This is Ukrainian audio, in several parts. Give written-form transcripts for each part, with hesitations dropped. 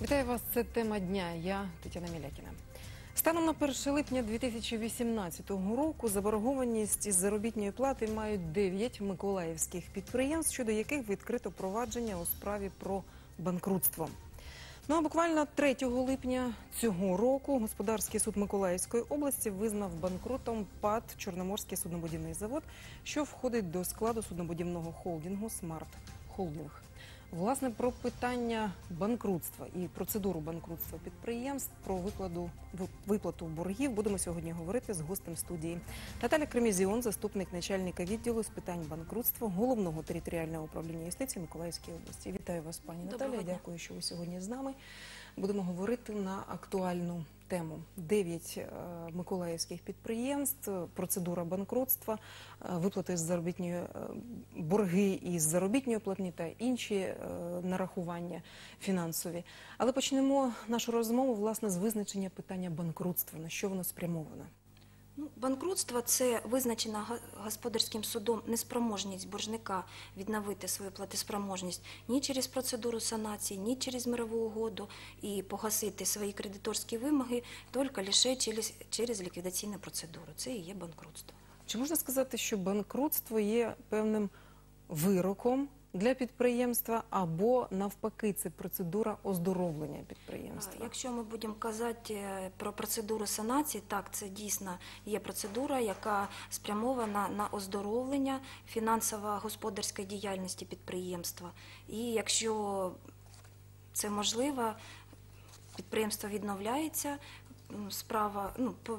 Вітаю вас, це тема дня. Я Тетяна Мілякіна. Станом на 1 липня 2018 року заборгованість із заробітної плати мають 9 миколаївських підприємств, щодо яких відкрито провадження у справі про банкрутство. Ну а буквально 3 липня цього року Господарський суд Миколаївської області визнав банкрутом ПАТ «Чорноморський суднобудівний завод», що входить до складу суднобудівного холдингу «Смарт Холдинг». Власне, про питання банкрутства і процедуру банкрутства підприємств, про виплату боргів будемо сьогодні говорити з гостем студії. Наталя Кремізіон, заступник начальника відділу з питань банкрутства Головного територіального управління юстиції Миколаївської області. Вітаю вас, пані Наталя. Дякую, що ви сьогодні з нами. Будемо говорити на актуальну тему. 9 миколаївських підприємств, процедура банкрутства, виплати з заробітної борги із заробітної платні та інші нарахування фінансові. Але почнемо нашу розмову, власне, з визначення питання банкрутства. На що воно спрямоване? Банкрутство – це визначена господарським судом неспроможність боржника відновити свою платоспроможність ні через процедуру санації, ні через мирову угоду і погасити свої кредиторські вимоги, тільки лише через ліквідаційну процедуру. Це і є банкрутство. Чи можна сказати, що банкрутство є певним вироком для підприємства або, навпаки, це процедура оздоровлення підприємства? Якщо ми будемо казати про процедуру санації, так, це дійсно є процедура, яка спрямована на оздоровлення фінансово-господарської діяльності підприємства. І якщо це можливо, підприємство відновляється, справа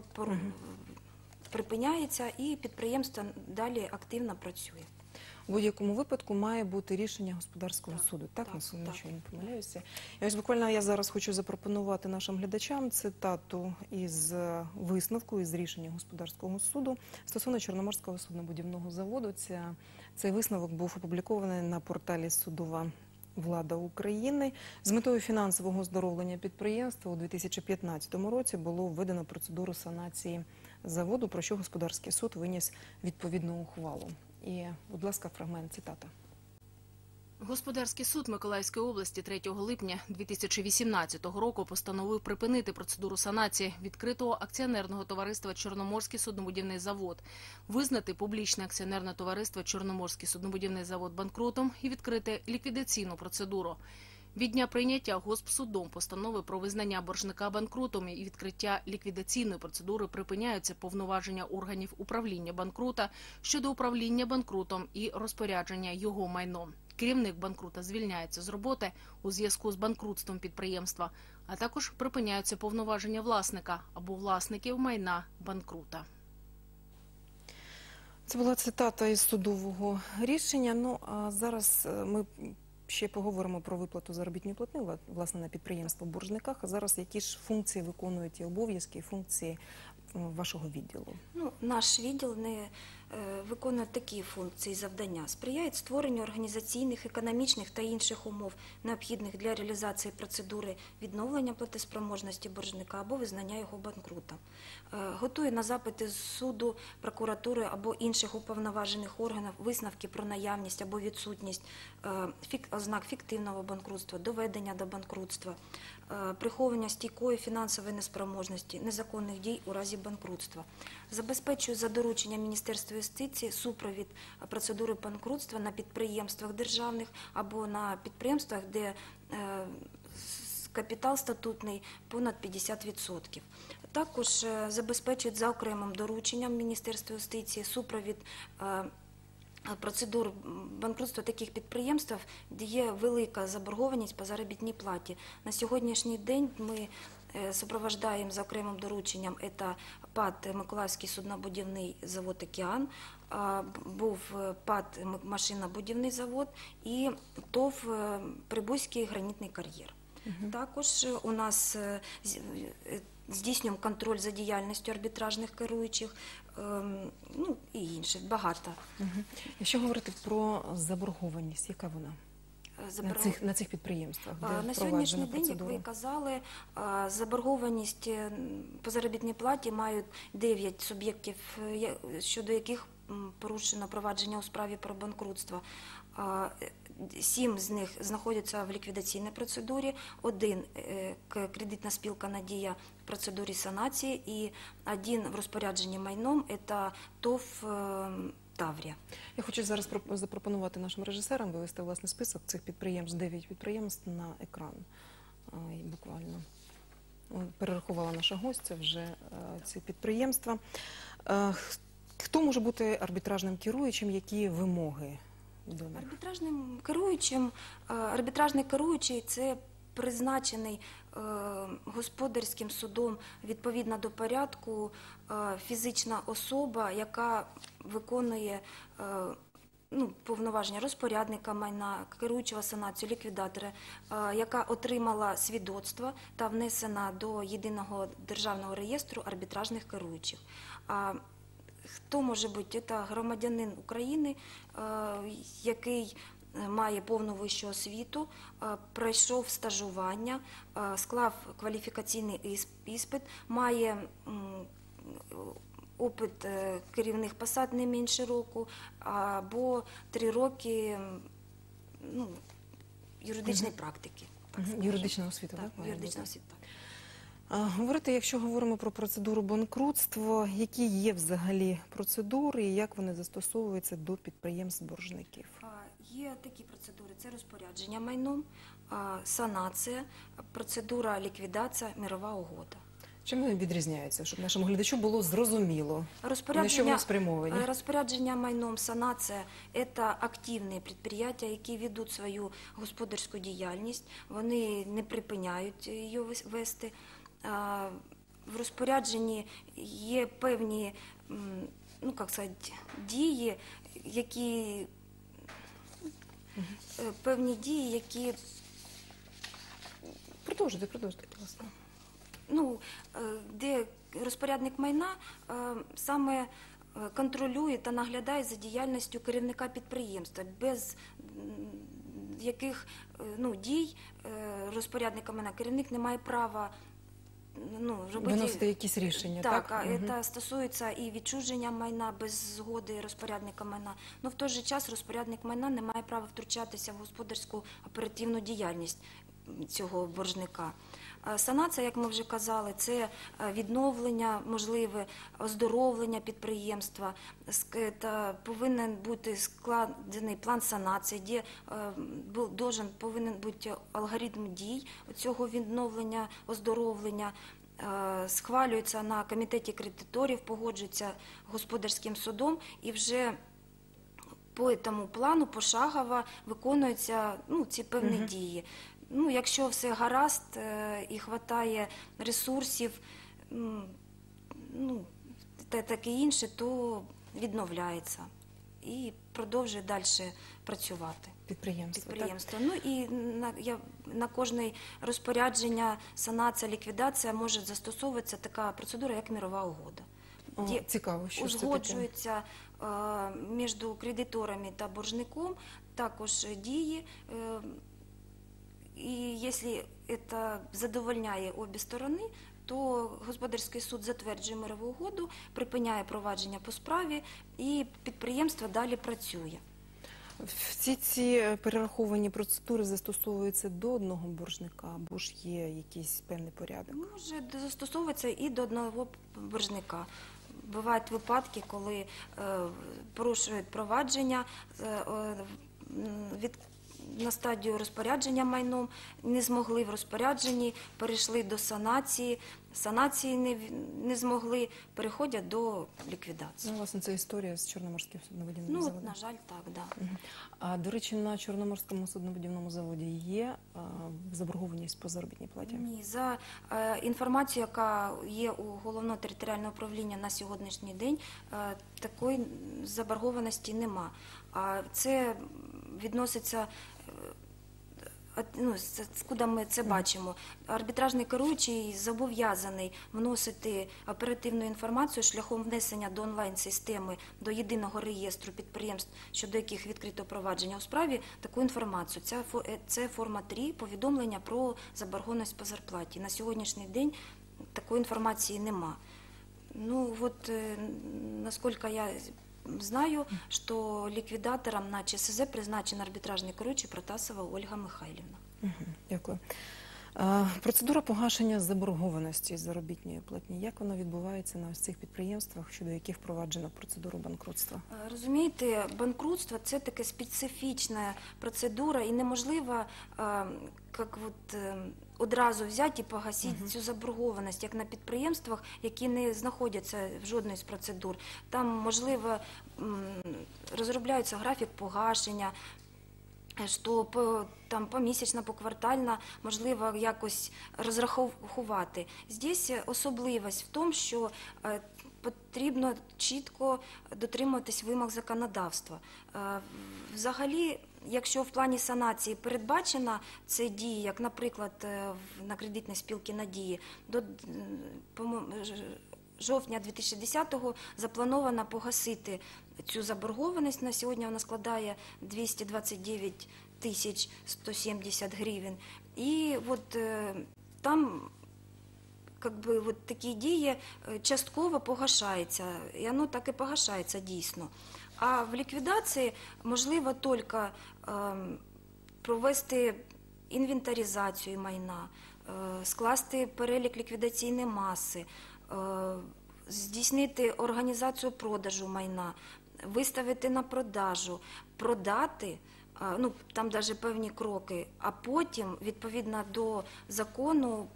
припиняється і підприємство далі активно працює. У будь-якому випадку має бути рішення господарського суду. Так, якщо я не помиляюся. І ось буквально я зараз хочу запропонувати нашим глядачам цитату із висновку, із рішення господарського суду стосовно Чорноморського суднобудівного заводу. Цей висновок був опублікований на порталі «Судова влада України». З метою фінансового оздоровлення підприємства у 2015 році було введено процедуру санації заводу, про що господарський суд виніс відповідну ухвалу. І, будь ласка, фрагмент цитата. Господарський суд Миколаївської області 3 липня 2018 року постановив припинити процедуру санації відкритого акціонерного товариства «Чорноморський суднобудівний завод», визнати публічне акціонерне товариство «Чорноморський суднобудівний завод» банкрутом і відкрити ліквідаційну процедуру. Від дня прийняття Госпсудом постанови про визнання боржника банкрутом і відкриття ліквідаційної процедури припиняються повноваження органів управління банкрута щодо управління банкрутом і розпорядження його майном. Керівник банкрута звільняється з роботи у зв'язку з банкрутством підприємства, а також припиняються повноваження власника або власників майна банкрута. Це була цитата із судового рішення. Ну, а зараз ми ще поговоримо про виплату заробітної платні, власне, на підприємство боржниках. А зараз які ж функції виконують і обов'язки, і функції вашого відділу? Наш відділ не виконує такі функції і завдання. Сприяє створенню організаційних, економічних та інших умов, необхідних для реалізації процедури відновлення платоспроможності боржника або визнання його банкрутом. Готує на запити суду, прокуратури або інших уповноважених органів висновки про наявність або відсутність ознак фіктивного банкрутства, доведення до банкрутства, приховування стійкої фінансової неспроможності, незаконних дій у разі банкрутства. Забезпечує за дорученням Міністерства юстиції супровід процедури банкрутства на підприємствах державних або на підприємствах, де капітал статутний понад 50%. Також забезпечують за окремим дорученням Міністерства юстиції супровід процедур банкрутства таких підприємств, де є велика заборгованість по заробітній платі. На сьогоднішній день ми супроводжуємо за окремим дорученням це ПАТ «Миколаївський суднобудівний завод «Океан», був ПАТ «Машинобудівний завод» і ТОВ «Прибузький гранітний кар'єр». Також у нас здійснюємо контроль за діяльністю арбітражних керуючих, і інших, багато. Якщо говорити про заборгованість, яка вона на цих підприємствах? На сьогоднішній день, як ви казали, заборгованість по заробітній платі мають 9 суб'єктів, щодо яких порушено провадження у справі про банкрутство. 7 з них знаходяться в ліквідаційній процедурі, 1 кредитна спілка «Надія» в процедурі санації і 1 в розпорядженні майном – це ТОВ «Таврія». Я хочу зараз запропонувати нашим режисерам вивести власне список цих підприємств, 9 підприємств на екран. І буквально перерахувала наша гостя вже ці підприємства. Хто може бути арбітражним керуючим, які вимоги до них? Арбітражний керуючий – це призначений господарським судом відповідно до порядку фізична особа, яка виконує повноваження розпорядника майна, керуючого санацією, ліквідатора, яка отримала свідоцтво та внесена до єдиного державного реєстру арбітражних керуючих. Хто може бути? Це громадянин України, який має повну вищу освіту, пройшов стажування, склав кваліфікаційний іспит, має опит керівних посад не менше року, або 3 роки юридичної практики. Юридична освіта, так? Юридична освіта. Якщо говоримо про процедуру банкрутства, які є взагалі процедури і як вони застосовуються до підприємств-боржників? Є такі процедури. Це розпорядження майном, санація, процедура ліквідація, мирова угода. Чим вони відрізняються, щоб нашому глядачу було зрозуміло, на що вони спрямовані? Розпорядження майном, санація – це активні підприємства, які ведуть свою господарську діяльність, вони не припиняють її вести. В розпорядженні є певні дії, які Продовжуйте, будь ласка. Де розпорядник майна саме контролює та наглядає за діяльністю керівника підприємства, без яких дій розпорядника майна керівник не має права виносити якісь рішення, так? Так, це стосується і відчуження майна без згоди розпорядника майна. Но в той же час розпорядник майна не має права втручатися в господарську оперативну діяльність цього боржника. Санація, як ми вже казали, це відновлення, можливе оздоровлення підприємства. Повинен бути складений план санації, де повинен бути алгоритм дій цього відновлення, оздоровлення. Схвалюється на комітеті кредиторів, погоджується господарським судом і вже по цьому плану пошагово виконуються ці певні дії. Якщо все гаразд і вистачає ресурсів, та таке інше, то відновляється і продовжує далі працювати. Підприємство. І на кожне розпорядження, санація, ліквідація може застосовуватися така процедура, як мирова угода. Цікаво, що це таке? Узгоджується між кредиторами та боржником також дії. І якщо це задовольняє обі сторони, то господарський суд затверджує мирову угоду, припиняє провадження по справі і підприємство далі працює. Всі ці перераховані процедури застосовуються до одного боржника, або ж є якийсь певний порядок? Може застосовуватися і до одного боржника. Бувають випадки, коли порушують провадження на стадію розпорядження майном, не змогли в розпорядженні, перейшли до санації не змогли, переходять до ліквідації. Власне, це історія з Чорноморським суднобудівним заводом. На жаль, так, да. А, до речі, на Чорноморському суднобудівному заводі є заборгованість по заробітній платі? Ні, за інформацією, яка є у Головного територіального управління на сьогоднішній день, такої заборгованості нема. Це відноситься, куди ми це бачимо. Арбітражний керуючий зобов'язаний вносити оперативну інформацію шляхом внесення до онлайн-системи, до єдиного реєстру підприємств, щодо яких відкрито провадження у справі, таку інформацію. Це форма 3, повідомлення про заборгованість по зарплаті. На сьогоднішній день такої інформації нема. Наскільки я знаю, что ликвидатором на ЧСЗ призначен арбитражный керуючий Протасова Ольга Михайлівна. Дякую. Процедура погашення заборгованості з заробітної платні, як вона відбувається на ось цих підприємствах, щодо яких впроваджено процедуру банкрутства? Розумієте, банкрутство – це така специфічна процедура і неможливо одразу взяти і погасити цю заборгованість, як на підприємствах, які не знаходяться в жодній з процедур. Там, можливо, розробляється графік погашення, що там помісячно, поквартально можливо якось розрахувати. Здесь особливість в тому, що потрібно чітко дотримуватись вимог законодавства. Взагалі, якщо в плані санації передбачена це дії, як, наприклад, на кредитній спілці «Надії», до жовтня 2010-го заплановано погасити цю заборгованість. На сьогодні вона складає 229 тисяч 170 гривень. І от там такі дії частково погашаються, і воно так і погашається дійсно. А в ліквідації можливо тільки провести інвентаризацію майна, скласти перелік ліквідаційної маси, здійснити організацію продажу майна, виставити на продажу, продати, там навіть певні кроки, а потім, відповідно до закону,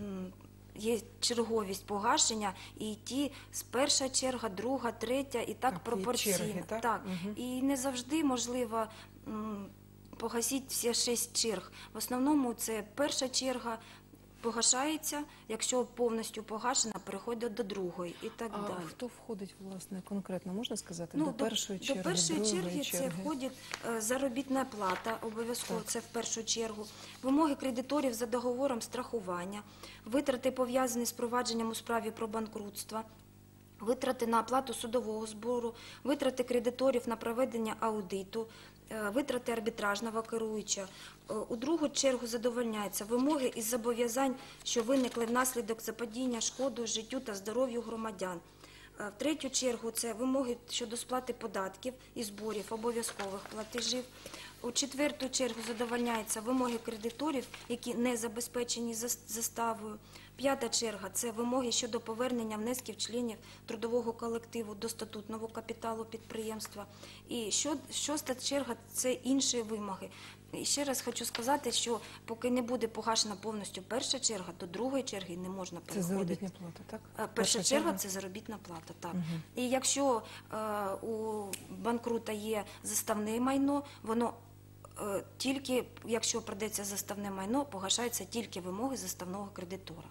є черговість погашення і йти з перша черга, друга, третя і так пропорційно. Черги, так? Так. І не завжди можливо погасити всі 6 черг. В основному це перша черга погашається, якщо повністю погашена, переходить до другої і так А далі. хто входить, власне, конкретно, можна сказати, до першої черги, до першої другої черги це входить заробітна плата, обов'язково це в першу чергу, вимоги кредиторів за договором страхування, витрати пов'язані з провадженням у справі про банкрутство, витрати на оплату судового збору, витрати кредиторів на проведення аудиту, витрати арбітражного керуючого. У другу чергу задовольняються вимоги із зобов'язань, що виникли внаслідок заподіяння шкоди життю та здоров'ю громадян. В третю чергу це вимоги щодо сплати податків і зборів обов'язкових платежів. У четверту чергу задовольняються вимоги кредиторів, які не забезпечені заставою. П'ята черга – це вимоги щодо повернення внесків членів трудового колективу до статутного капіталу підприємства. І шоста черга – це інші вимоги. І ще раз хочу сказати, що поки не буде погашена повністю перша черга, до другої черги не можна переходити. Це заробітна плата, так? Перша черга – це заробітна плата, так. І якщо у банкрута є заставне майно, воно тільки, якщо продається заставне майно, погашаються тільки вимоги заставного кредитора.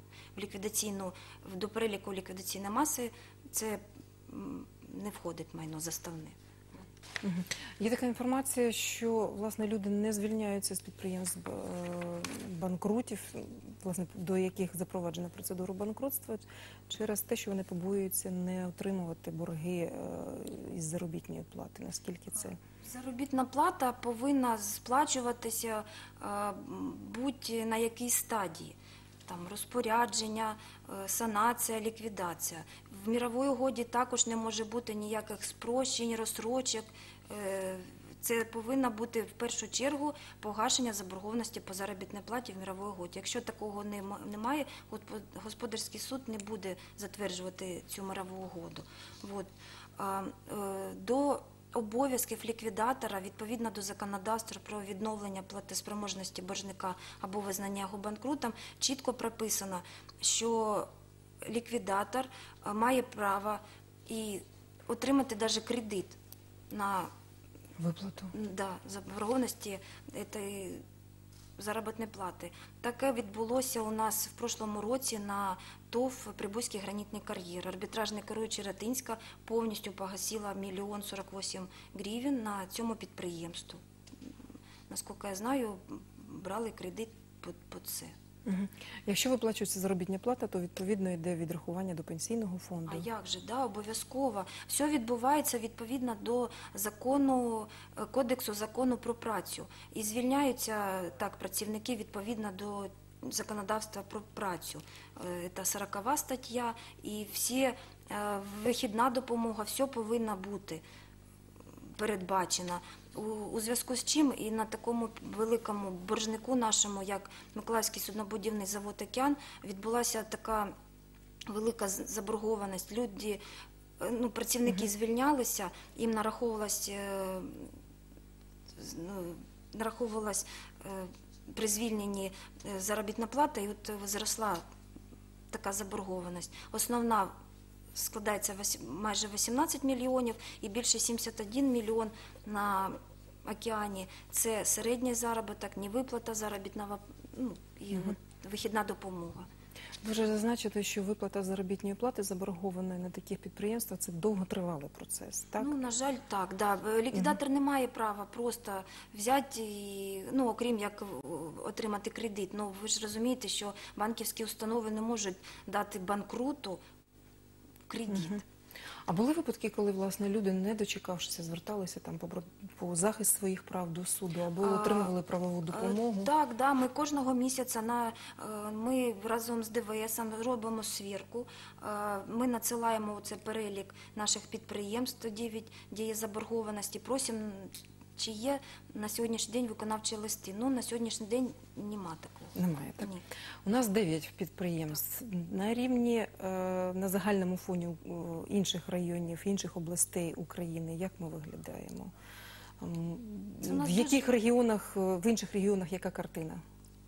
До переліку ліквідаційної маси це не входить майно заставне. Є така інформація, що, власне, люди не звільняються з підприємств банкрутів, власне, до яких запроваджена процедура банкрутства, через те, що вони побоюються не отримувати борги із заробітної плати. Наскільки це? Заробітна плата повинна сплачуватися будь на якій стадії. Там розпорядження, санація, ліквідація. В мировій угоді також не може бути ніяких спрощень, розстрочок. Це повинно бути в першу чергу погашення заборгованості по заробітній платі в мировій угоді. Якщо такого немає, господарський суд не буде затверджувати цю мирову угоду. До обов'язків ліквідатора, відповідно до законодавства про відновлення платоспроможності боржника або визнання його банкрутом, чітко прописано, що ліквідатор має право і отримати навіть кредит на Виплату? заборгованості цієї заробітної плати. Таке відбулося у нас в прошлому році на ТОВ «Прибузький гранітний кар'єр». Арбітражний керуючий Ратинська повністю погасила 1 048 000 гривень на цьому підприємству. Наскільки я знаю, брали кредит під це. Якщо виплачується заробітна плата, то відповідно йде відрахування до пенсійного фонду. А як же, обов'язково. Все відбувається відповідно до закону, кодексу закону про працю. І звільняються так працівники відповідно до законодавства про працю. Це 40-ва стаття і вихідна допомога, все повинно бути. передбачена. У зв'язку з чим і на такому великому боржнику нашому, як Миколаївський суднобудівний завод «Океан», відбулася така велика заборгованість. Люди, працівники звільнялися, їм нараховувалась при звільненні заробітна плата, і от зросла така заборгованість. Основна складається майже 18 мільйонів і більше 71 мільйон на «Океані». Це середній заробіток, невиплата заробітного і вихідна допомога. Ви вже зазначили, що виплата заробітної плати заборгованої на таких підприємствах – це довготривалий процес, так? На жаль, так. Да. Ліквідатор не має права просто взяти, окрім як отримати кредит. Ви ж розумієте, що банківські установи не можуть дати банкруту кредит. А були випадки, коли, власне, люди, не дочекавшися, зверталися там по захист своїх прав до суду або отримували правову допомогу? Так, да, ми кожного місяця ми разом з ДВС робимо свірку, ми надсилаємо цей перелік наших підприємств, тоді де є заборгованості, просимо, чи є на сьогоднішній день виконавчі листи. На сьогоднішній день нема такого. Немає, так? Ні. У нас 9 підприємств. На рівні, на загальному фоні інших районів, інших областей України, як ми виглядаємо? В інших регіонах яка картина?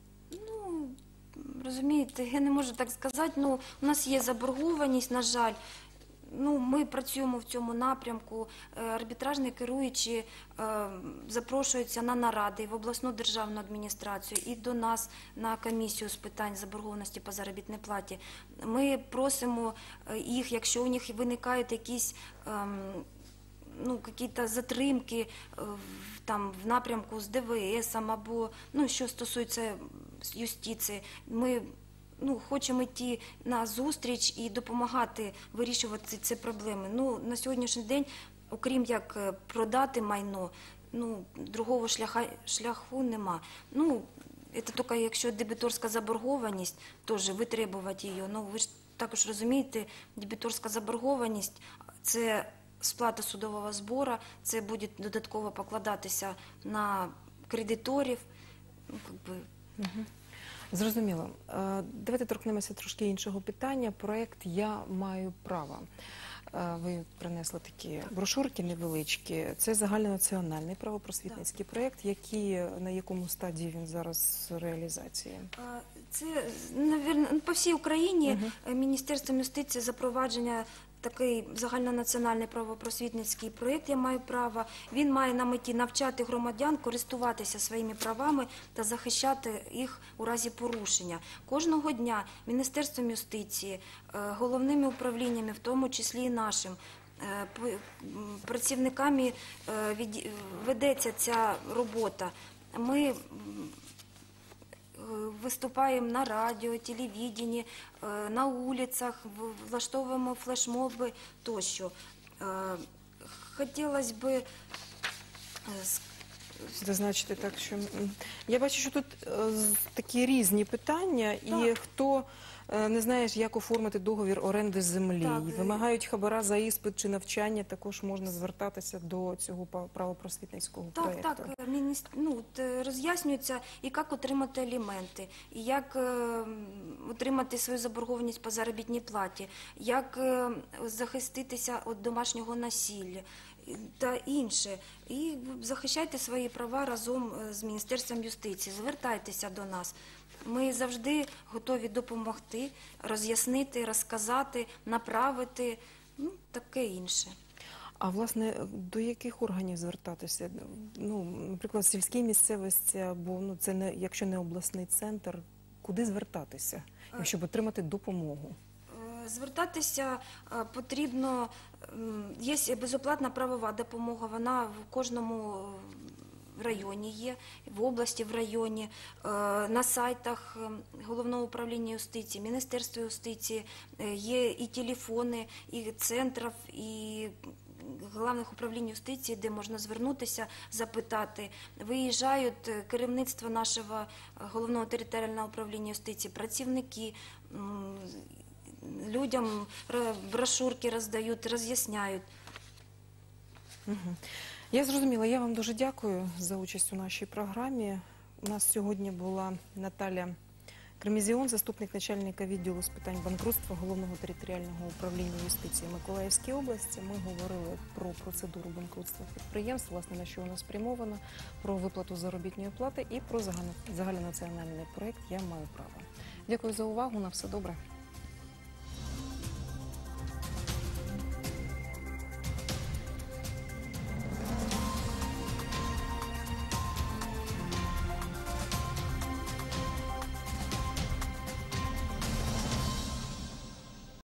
Розумієте, я не можу так сказати. У нас є заборгованість, на жаль. Ми працюємо в цьому напрямку. Арбітражні керуючі запрошуються на наради в обласну державну адміністрацію і до нас на комісію з питань заборгованості по заробітній платі. Ми просимо їх, якщо у них виникають якісь затримки в напрямку з ДВС або що стосується юстиції, ми хочемо йти на зустріч і допомагати вирішувати ці проблеми. На сьогоднішній день, окрім як продати майно, другого шляху нема. Це тільки якщо дебіторська заборгованість, теж витребувати її. Ви ж також розумієте, дебіторська заборгованість – це сплата судового збору, це буде додатково покладатися на кредиторів. Зрозуміло. Давайте торкнемося трошки іншого питання. Проєкт «Я маю право». Ви принесли такі брошурки невеличкі. Це загальнонаціональний правопросвітницький проєкт. На якому стадії він зараз реалізації? Це, мабуть, по всій Україні Міністерством юстиції запровадження такий загальнонаціональний правопросвітницький проєкт «Я маю право». Він має на меті навчати громадян користуватися своїми правами та захищати їх у разі порушення. Кожного дня Міністерством юстиції, головними управліннями, в тому числі і нашим, працівниками ведеться ця робота. Ми виступаємо на радіо, телевіденні, на вулицях, влаштовуємо флешмоби тощо. Хотілося б зазначити так, що я бачу, що тут такі різні питання, і хто не знає, як оформити договір оренди землі, вимагають хабара за іспит чи навчання, також можна звертатися до цього правопросвітницького проєкту. Так, роз'яснюється, і як отримати аліменти, і як отримати свою заборгованість по заробітній платі, як захиститися від домашнього насилля та інше. І захищайте свої права разом з Міністерством юстиції, звертайтеся до нас. Ми завжди готові допомогти, роз'яснити, розказати, направити, таке інше. А, власне, до яких органів звертатися? Наприклад, в сільській місцевості, або якщо не обласний центр, куди звертатися, щоб отримати допомогу? Звертатися потрібно, є безоплатна правова допомога, вона в кожному районі є, в області, в районі, на сайтах Головного управління юстиції, Міністерства юстиції є і телефони, і центрів, і Головних управлінь юстиції, де можна звернутися, запитати. Виїжджають керівництво нашого Головного територіального управління юстиції, працівники, людям брошурки роздають, роз'ясняють. Я зрозуміла. Я вам дуже дякую за участь у нашій програмі. У нас сьогодні була Наталя Кремезіон, заступник начальника відділу з питань банкрутства Головного територіального управління юстиції Миколаївської області. Ми говорили про процедуру банкрутства підприємств, власне, на що вона спрямована, про виплату заробітної плати і про загальнонаціональний проєкт «Я маю право». Дякую за увагу. На все добре.